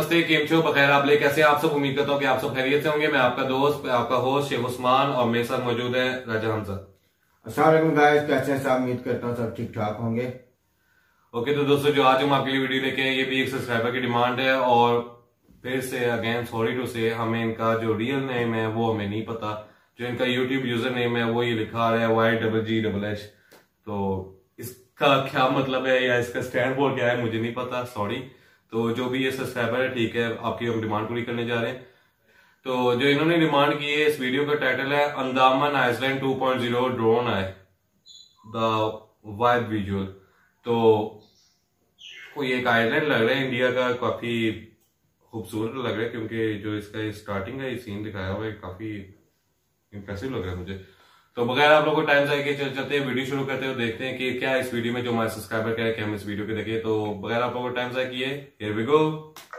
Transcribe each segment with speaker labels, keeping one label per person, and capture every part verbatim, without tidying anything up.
Speaker 1: नमस्ते, केम छो, बखैर आप ले कैसे आप सब। उम्मीद करता हूँ कि आप सब खैरियत से होंगे। मैं आपका दोस्त, आपका होस्ट शेख उस्मान और मेरे साथ मौजूद है राजा हमजा।
Speaker 2: अस्सलाम वालेकुम गाइस, कैसे हैं सब? उम्मीद करता हूँ सब ठीक ठाक होंगे।
Speaker 1: ओके तो दोस्तों, जो आज हम आपके लिए वीडियो लेके आए ये भी एक सब्सक्राइबर की डिमांड है और फिर से अगेन सॉरी टू से हमें इनका जो रियल नेम है वो हमें नहीं पता। जो इनका यूट्यूब यूजर नेम है वो ये लिखा आ रहा है Y double G double H. तो इसका क्या मतलब है या इसका स्टैंड फॉर क्या है मुझे नहीं पता, सॉरी। तो जो भी ये सब्सक्राइबर है ठीक है, आपकी हम डिमांड पूरी करने जा रहे हैं। तो जो इन्होंने डिमांड की है, इस वीडियो का टाइटल है Andaman island two point zero drone है द वाइब विजुअल। तो कोई एक आइलैंड लग रहा है इंडिया का, काफी खूबसूरत लग रहा है क्योंकि जो इसका स्टार्टिंग का सीन दिखाया हुआ है काफी इंप्रेसिव लग रहा है मुझे। तो बगैर आप लोगों को टाइम जाए चल चलते हैं, वीडियो शुरू करते हैं, देखते हैं कि क्या इस वीडियो में जो हमारे सब्सक्राइबर कह रहे हैं कि हम इस वीडियो के देखें। तो बगैर आप लोगों को टाइम जाए किए हियर वी गो।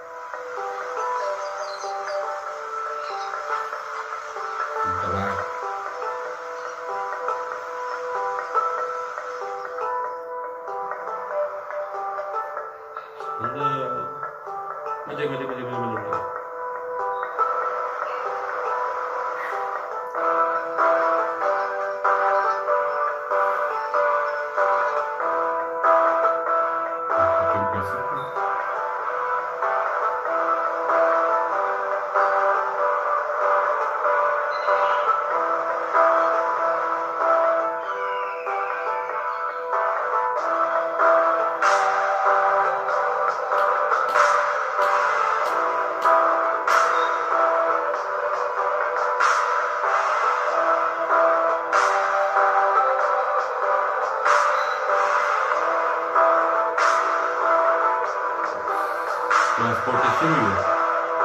Speaker 1: मजे मजे मजे मजे मजे ट्रांसपोर्टेशन भी है।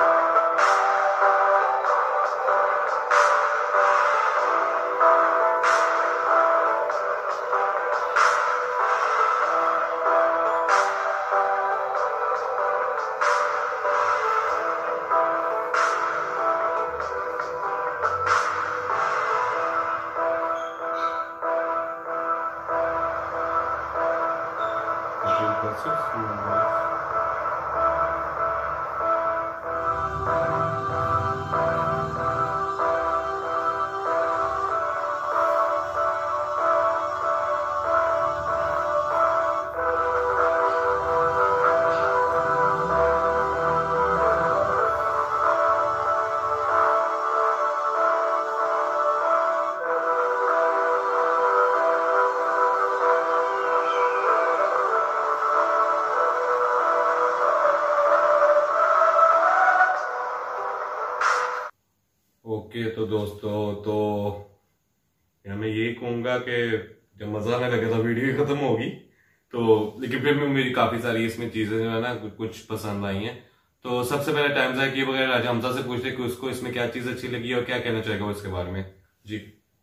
Speaker 1: ओके तो दोस्तों, तो या मैं यही कहूंगा कि जब मजा आने लगे तो वीडियो खत्म होगी। तो लेकिन फिर भी मेरी काफी सारी इसमें चीजें जो है ना कुछ पसंद आई हैं। तो सबसे पहले टाइम जाए किए बगैर राजा हमजा से पूछते कि उसको इसमें क्या चीज अच्छी लगी और क्या कहना चाहेगा वो इसके बारे में। जी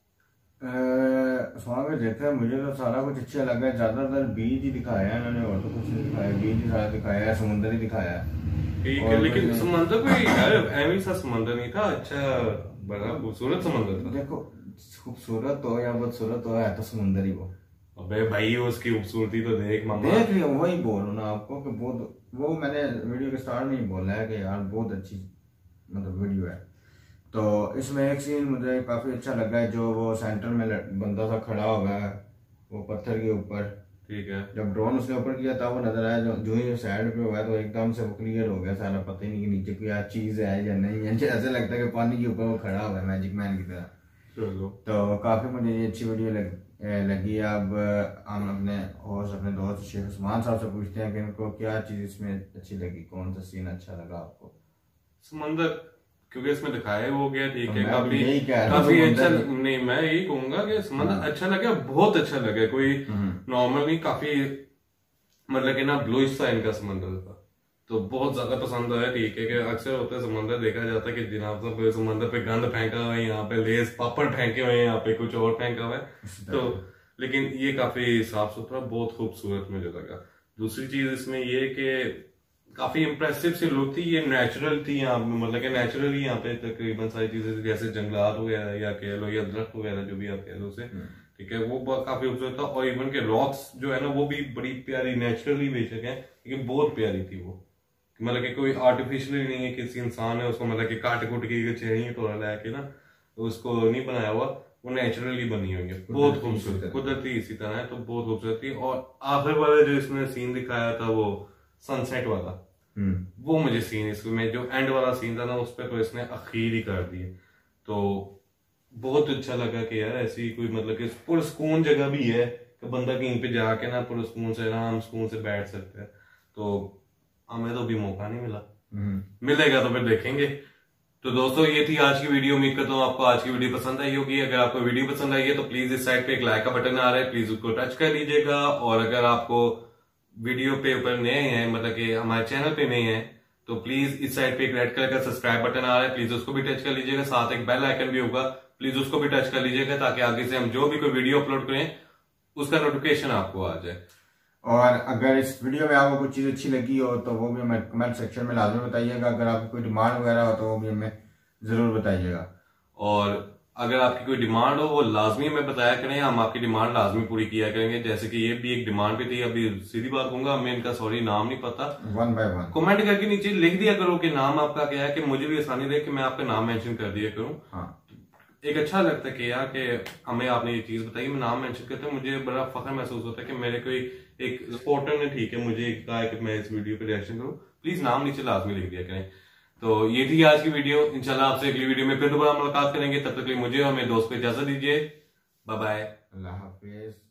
Speaker 2: स्वागत देखा है, मुझे तो सारा कुछ अच्छा लगा। ज्यादातर बीच ही दिखाया है इन्होंने और तो कुछ नहीं दिखाया। बीच ही सारा दिखाया है, समुद्र ही दिखाया है।
Speaker 1: ठीक है, लेकिन समंदर कोई यार ऐवी सा समंदर नहीं था, अच्छा बड़ा खूबसूरत समंदर था।
Speaker 2: देखो खूबसूरत हो या बदसूरत हो, है तो समुंदर ही वो।
Speaker 1: अबे भाई उसकी खूबसूरती तो देख मामा।
Speaker 2: देख लियो, वही बोल रहा ना आपको कि बहुत, वो मैंने वीडियो के स्टार्ट में ही बोला है कि यार बहुत अच्छी मतलब वीडियो है। तो इसमें एक सीन मुझे काफी अच्छा लगा है, जो वो सेंटर में बंदा सा खड़ा हुआ है वो पत्थर के ऊपर।
Speaker 1: ठीक है,
Speaker 2: जब ड्रोन उसके ऊपर किया था वो नजर आया, जो जो ही साइड पे हुआ है तो एकदम से वो क्लियर हो गया सारा, पता ही नहीं कि नीचे कोई चीज है या नहीं है। ऐसा लगता है कि पानी के ऊपर वो खड़ा हुआ है मैजिक मैन की तरह। तो काफी मुझे ये अच्छी वीडियो लग, लगी। अब हम अपने होस्ट अपने दोस्त शेख उस्मान साहब से पूछते हैं कि इनको क्या चीज इसमें अच्छी लगी, कौन सा सीन अच्छा लगा आपको।
Speaker 1: समंदर, क्योंकि इसमें दिखाया वो गया ठीक है,
Speaker 2: तो
Speaker 1: काफी काफी अच्छा। नहीं मैं यही कहूंगा कि समंदर अच्छा लगा, बहुत अच्छा लगा। कोई नॉर्मल नहीं, काफी मतलब कि ना ब्लूइश सा इनका समंदर था, तो बहुत ज्यादा पसंद आया। ठीक है कि अक्सर होता है समंदर देखा जाता है कि जनाब सब समंदर पे गंद फेंका हुआ है, यहाँ पे लेस पापड़ फेंके हुए हैं, यहाँ पे कुछ और फेंका हुआ है। तो लेकिन ये काफी साफ सुथरा, बहुत खूबसूरत मुझे लगा। दूसरी चीज इसमें ये कि काफी इंप्रेसिव सी लुक थी, ये नेचुरल थी यहाँ पे, मतलब कि नेचुरली यहाँ पे तकरीबन सारी चीजें जैसे जंगलात वगैरह या कह लो या दरख्त वगैरह जो भी आप कह लो उसे, ठीक है, वो काफी खूबसूरत था। और इवन के रॉक्स जो है ना वो भी बड़ी प्यारी, नेचुरली बेशक है लेकिन बहुत प्यारी थी वो, मतलब कि कोई आर्टिफिशियल नहीं है, किसी इंसान है उसको मतलब कि काट कुट के चाहिए थोड़ा लाके ना, तो उसको नहीं बनाया हुआ, वो नेचुरली बनी हुई है, बहुत खूबसूरत, कुदरती इसी तरह है, तो बहुत खूबसूरत थी। और आखिर वाला जो इसने सीन दिखाया था वो सनसेट वाला, वो मुझे सीन इसमें जो एंड वाला सीन था ना उस पर तो इसने अखीर ही कर दिए, तो बहुत अच्छा लगा कि यार ऐसी कोई मतलब कि पुरस्कून जगह भी है कि बंदा कहीं पे जाके ना पुरस्कून से आराम सुकून से बैठ सकता है। तो हमें तो अभी मौका नहीं मिला, मिलेगा तो फिर देखेंगे। तो दोस्तों ये थी आज की वीडियो, उम्मीद करता हूँ आपको आज की वीडियो पसंद आई होगी। अगर आपको वीडियो पसंद आई है तो प्लीज इस साइड पे एक लाइक का बटन आ रहा है, प्लीज उसको टच कर लीजिएगा। और अगर आपको वीडियो पे ऊपर नए हैं, मतलब कि हमारे चैनल पे नए हैं, तो प्लीज इस साइड पे एक रेड कलर का सब्सक्राइब बटन आ रहा है, प्लीज उसको भी टच कर लीजिएगा। साथ एक बेल आइकन भी होगा, प्लीज उसको भी टच कर लीजिएगा, ताकि आगे से हम जो भी कोई वीडियो अपलोड करें उसका नोटिफिकेशन आपको आ जाए।
Speaker 2: और अगर इस वीडियो में आपको कुछ चीज अच्छी लगी हो तो वो भी हमें कमेंट सेक्शन में लाजमी बताइएगा। अगर आपकी कोई डिमांड वगैरह हो तो वो भी हमें जरूर बताइएगा।
Speaker 1: और अगर आपकी कोई डिमांड हो वो लाजमी हमें बताया करें, हम आपकी डिमांड लाजमी पूरी किया करेंगे। जैसे कि ये भी एक डिमांड भी थी, अभी सीधी बात कहूंगा हमें इनका सॉरी नाम नहीं पता,
Speaker 2: वन बाय वन
Speaker 1: कमेंट करके नीचे लिख दिया करो कि नाम आपका क्या है, कि मुझे भी आसानी रहे कि मैं आपका नाम मेंशन कर दिया करूं।
Speaker 2: हाँ।
Speaker 1: एक अच्छा लगता है कि यार कि हमें आपने ये चीज बताई, मैं नाम मेंशन करते हैं, मुझे बड़ा फख्र महसूस होता है कि मेरे कोई एक सपोर्टर ने ठीक है मुझे कहा है कि मैं इस वीडियो पे रिएक्शन करूं, प्लीज नाम नीचे लाजमी लिख दिया करें। तो ये थी आज की वीडियो, इंशाल्लाह आपसे अगली वीडियो में फिर दोबारा मुलाकात करेंगे, तब तक के लिए मुझे और मेरे दोस्त को इजाजत दीजिए, बाय बाय,
Speaker 2: अल्लाह हाफिज।